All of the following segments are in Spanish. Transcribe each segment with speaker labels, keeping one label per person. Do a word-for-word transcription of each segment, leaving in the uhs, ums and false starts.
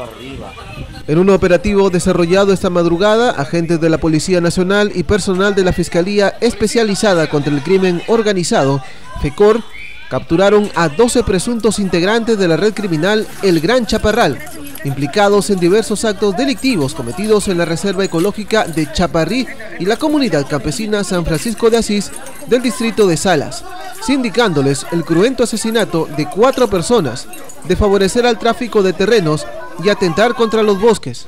Speaker 1: En un operativo desarrollado esta madrugada, agentes de la Policía Nacional y personal de la Fiscalía Especializada contra el Crimen Organizado, FECOR, capturaron a doce presuntos integrantes de la red criminal El Gran Chaparral, implicados en diversos actos delictivos cometidos en la Reserva Ecológica de Chaparrí y la comunidad campesina San Francisco de Asís del distrito de Salas, sindicándoles el cruento asesinato de cuatro personas, de favorecer al tráfico de terrenos y atentar contra los bosques.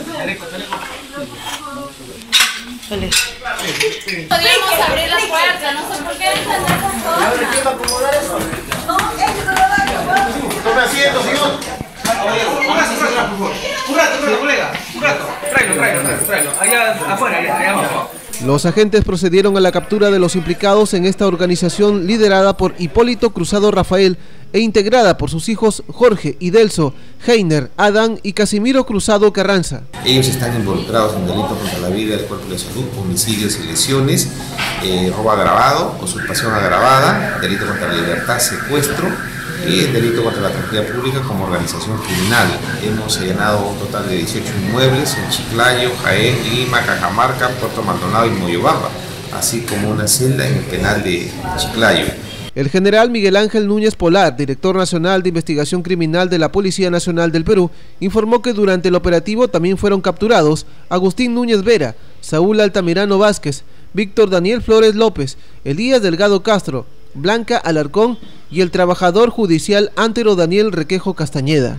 Speaker 2: Podríamos abrir la puerta, no sé por qué entran esas cosas. ¿Quién va a acomodar eso? No, eso no lo va a
Speaker 3: Tome asiento, señor. Un rato, un rato, por favor. Un rato, un rato, colega. Un rato. Tráelo, tráelo, tráelo, tráelo. Allá afuera, allá, allá abajo.
Speaker 1: Los agentes procedieron a la captura de los implicados en esta organización liderada por Hipólito Cruzado Rafael e integrada por sus hijos Jorge, Idelso, Heiner, Adán y Casimiro Cruzado Carranza.
Speaker 4: Ellos están involucrados en delitos contra la vida, el cuerpo de salud, homicidios y lesiones, eh, robo agravado, usurpación agravada, delito contra la libertad, secuestro y el delito contra la tranquilidad pública como organización criminal. Hemos allanado un total de dieciocho inmuebles en Chiclayo, Jaén, Lima, Cajamarca, Puerto Maldonado y Moyobamba, así como una celda en el penal de Chiclayo.
Speaker 1: El general Miguel Ángel Núñez Polar, director nacional de investigación criminal de la Policía Nacional del Perú, informó que durante el operativo también fueron capturados Agustín Núñez Vera, Saúl Altamirano Vázquez, Víctor Daniel Flores López, Elías Delgado Castro, Blanca Alarcón y el trabajador judicial Antero Daniel Requejo Castañeda.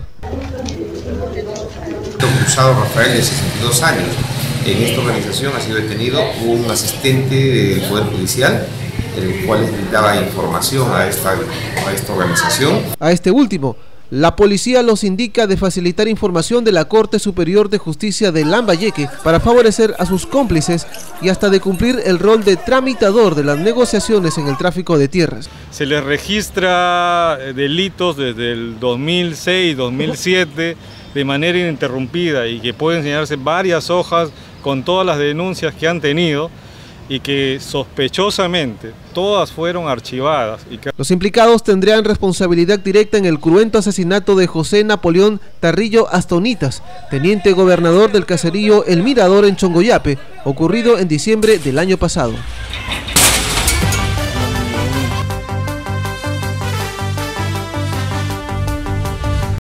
Speaker 4: Cruzado Rafael, de sesenta y dos años. En esta organización ha sido detenido un asistente del Poder Judicial, el cual les brindaba información a esta, a esta organización.
Speaker 1: A este último, la policía los indica de facilitar información de la Corte Superior de Justicia de Lambayeque para favorecer a sus cómplices y hasta de cumplir el rol de tramitador de las negociaciones en el tráfico de tierras.
Speaker 5: Se les registra delitos desde el dos mil seis, dos mil siete de manera ininterrumpida y que pueden enseñarse varias hojas con todas las denuncias que han tenido y que sospechosamente todas fueron archivadas. Y que...
Speaker 1: Los implicados tendrían responsabilidad directa en el cruento asesinato de José Napoleón Tarrillo Astonitas, teniente gobernador del caserío El Mirador en Chongoyape, ocurrido en diciembre del año pasado.